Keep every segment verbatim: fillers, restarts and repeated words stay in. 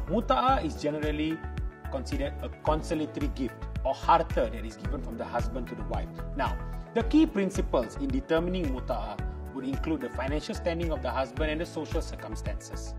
Muta'ah is generally considered a consolatory gift or harta that is given from the husband to the wife. Now, the key principles in determining muta'ah would include the financial standing of the husband and the social circumstances.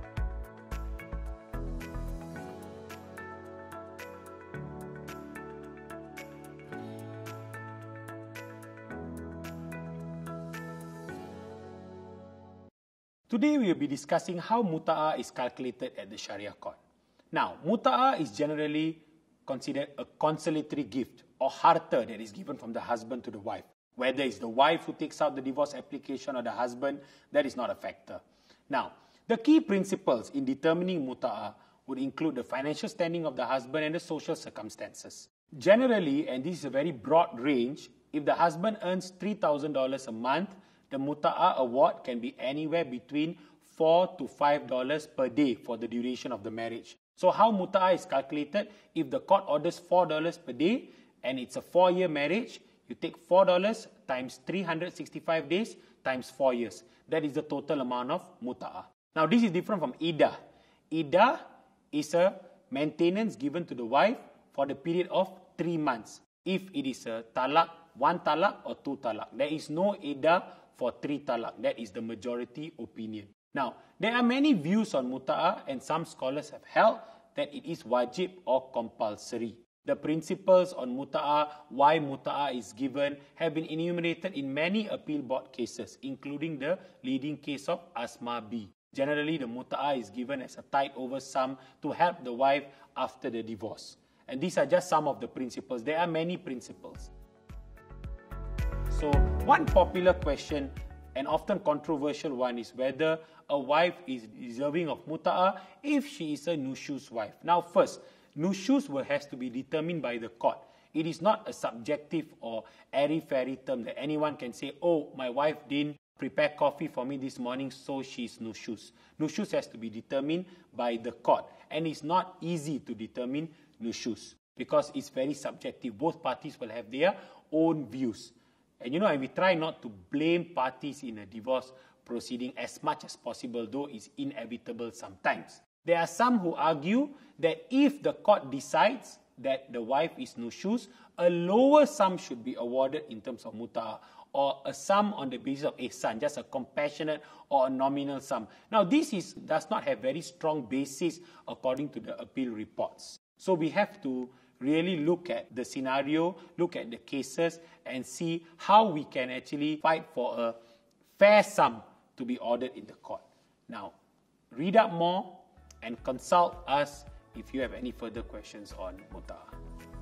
Today we will be discussing how muta'ah is calculated at the Sharia court. Now, muta'ah is generally considered a consolatory gift or harta that is given from the husband to the wife. Whether it's the wife who takes out the divorce application or the husband, that is not a factor. Now, the key principles in determining muta'ah would include the financial standing of the husband and the social circumstances. Generally, and this is a very broad range, if the husband earns three thousand dollars a month, the muta'ah award can be anywhere between four to five dollars per day for the duration of the marriage. So how muta'ah is calculated? If the court orders four dollars per day and it's a four-year marriage, you take four dollars times three hundred sixty-five days times four years. That is the total amount of muta'ah. Now this is different from iddah. Iddah is a maintenance given to the wife for the period of three months. If it is a talak, one talak or two talak. There is no iddah for three talak. That is the majority opinion. Now, there are many views on muta'ah and some scholars have held that it is wajib or compulsory. The principles on muta'ah, why muta'ah is given, have been enumerated in many appeal board cases, including the leading case of Asma B. Generally, the muta'ah is given as a tide over sum to help the wife after the divorce. And these are just some of the principles. There are many principles. So, one popular question and often controversial one is whether a wife is deserving of muta'ah if she is a nushuz wife. Now first, nushuz will has to be determined by the court. It is not a subjective or airy-fairy term that anyone can say, oh, my wife didn't prepare coffee for me this morning, so she's nushuz. Nushuz has to be determined by the court. And it's not easy to determine nushuz because it's very subjective. Both parties will have their own views. And you know, and we try not to blame parties in a divorce proceeding as much as possible, though it's inevitable sometimes. There are some who argue that if the court decides that the wife is nushuz, a lower sum should be awarded in terms of muta'ah, or a sum on the basis of ihsan, just a compassionate or a nominal sum. Now, this is, does not have very strong basis according to the appeal reports. So we have to really look at the scenario, look at the cases, and see how we can actually fight for a fair sum to be ordered in the court. Now, read up more and consult us if you have any further questions on muta'ah.